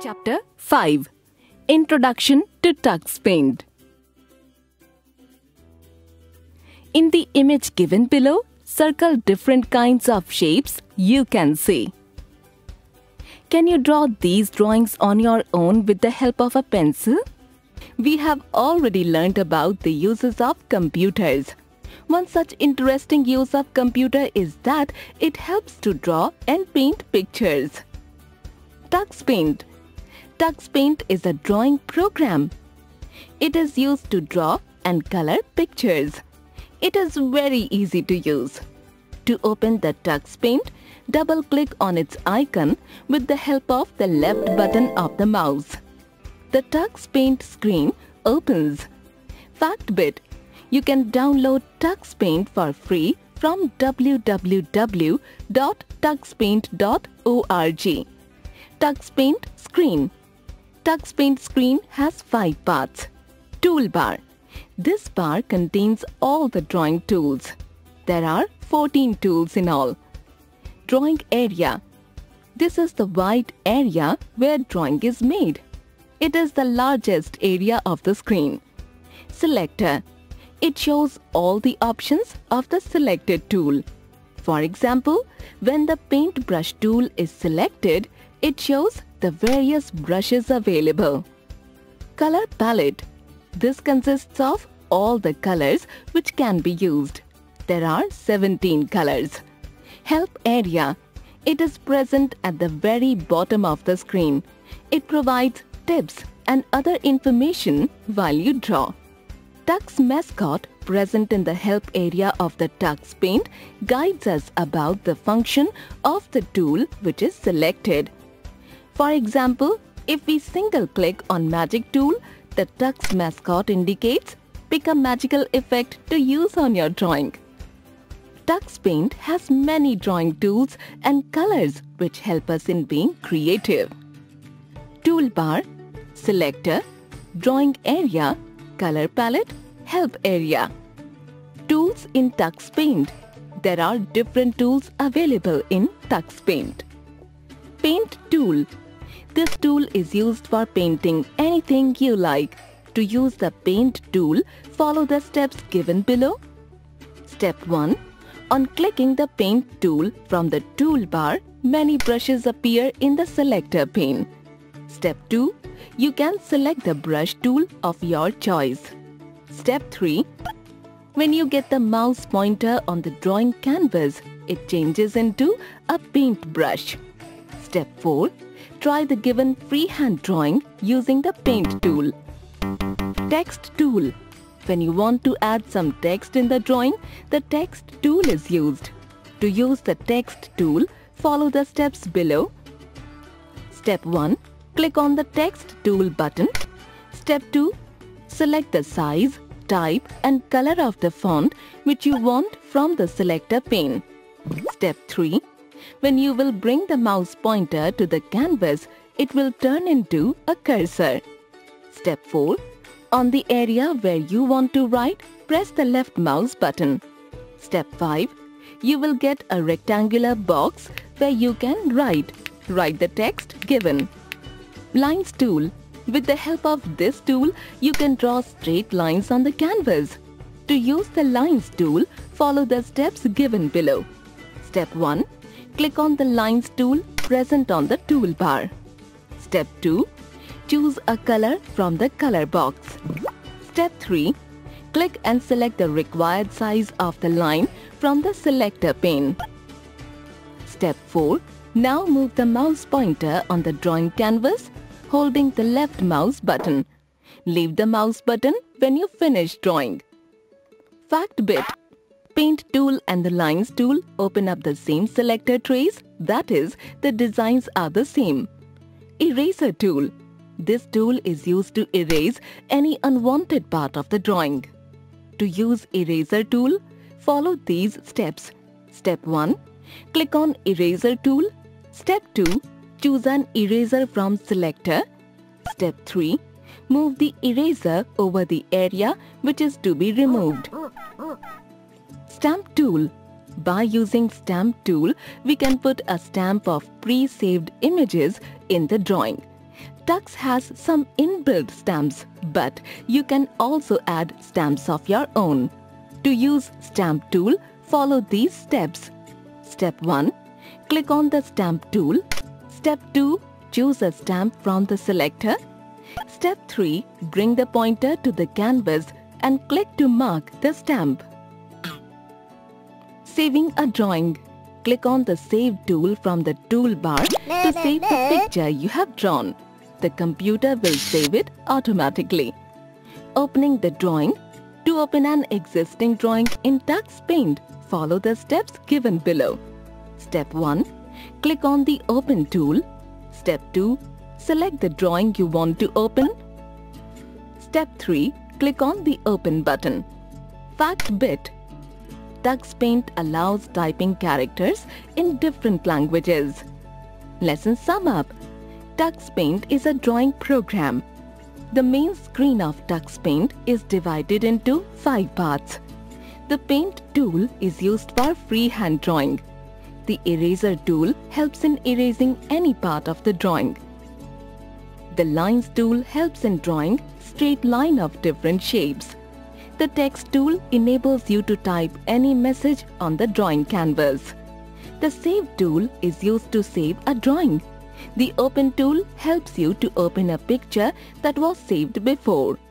Chapter 5 Introduction to Tux Paint. In the image given below, circle different kinds of shapes you can see. Can you draw these drawings on your own with the help of a pencil? We have already learnt about the uses of computers. One such interesting use of computer is that it helps to draw and paint pictures. Tux Paint. Tux Paint is a drawing program. It is used to draw and color pictures. It is very easy to use. To open the Tux Paint, double-click on its icon with the help of the left button of the mouse. The Tux Paint screen opens. Fact bit: you can download Tux Paint for free from www.tuxpaint.org. Tux Paint screen. Tux Paint screen has 5 parts. Toolbar. This bar contains all the drawing tools. There are 14 tools in all. Drawing area. This is the white area where drawing is made. It is the largest area of the screen. Selector. It shows all the options of the selected tool. For example, when the paintbrush tool is selected, it shows the various brushes available. Color palette. This consists of all the colors which can be used. There are 17 colors. Help area. It is present at the very bottom of the screen. It provides tips and other information while you draw. Tux Mascot, present in the help area of the Tux Paint, guides us about the function of the tool which is selected. For example, if we single-click on Magic tool, the Tux Mascot indicates pick a magical effect to use on your drawing. Tux Paint has many drawing tools and colors which help us in being creative. Toolbar, selector, drawing area, color palette, help area. Tools in Tux Paint. There are different tools available in Tux Paint. Paint tool. This tool is used for painting anything you like. To use the paint tool, follow the steps given below. Step 1. On clicking the paint tool from the toolbar, many brushes appear in the selector pane. Step 2. You can select the brush tool of your choice. Step 3. When you get the mouse pointer on the drawing canvas, it changes into a paintbrush. Step 4. Try the given freehand drawing using the paint tool. Text tool. When you want to add some text in the drawing, the text tool is used. To use the text tool, follow the steps below. Step 1. Click on the text tool button. Step 2. Select the size, type and color of the font which you want from the selector pane. Step 3. When you will bring the mouse pointer to the canvas, it will turn into a cursor. Step 4. On the area where you want to write, press the left mouse button. Step 5. You will get a rectangular box where you can write the text given. Lines tool. With the help of this tool, you can draw straight lines on the canvas. To use the lines tool, follow the steps given below. Step 1. Click on the lines tool present on the toolbar. Step 2. Choose a color from the color box. Step 3. Click and select the required size of the line from the selector pane. Step 4. Now move the mouse pointer on the drawing canvas, holding the left mouse button. Leave the mouse button when you finish drawing. Fact bit: Paint tool and the lines tool open up the same selector trays, that is, the designs are the same. Eraser tool. This tool is used to erase any unwanted part of the drawing. To use eraser tool, follow these steps. Step 1. Click on eraser tool. Step 2. Choose an eraser from selector. Step 3. Move the eraser over the area which is to be removed. Stamp tool. By using stamp tool, we can put a stamp of pre-saved images in the drawing. Tux has some inbuilt stamps, but you can also add stamps of your own. To use Stamp tool, follow these steps. Step 1. Click on the Stamp tool. Step 2. Choose a stamp from the selector. Step 3. Bring the pointer to the canvas and click to mark the stamp. Saving a drawing. Click on the Save tool from the toolbar to save the picture you have drawn. The computer will save it automatically. Opening the drawing. To open an existing drawing in Tux Paint, follow the steps given below. Step 1. Click on the Open tool. Step 2. Select the drawing you want to open. Step 3. Click on the Open button. Fact bit. Tux Paint allows typing characters in different languages. Lesson sum up. Tux Paint is a drawing program. The main screen of Tux Paint is divided into 5 parts. The Paint tool is used for freehand drawing. The Eraser tool helps in erasing any part of the drawing. The Lines tool helps in drawing straight line of different shapes. The Text tool enables you to type any message on the drawing canvas. The Save tool is used to save a drawing. The Open tool helps you to open a picture that was saved before.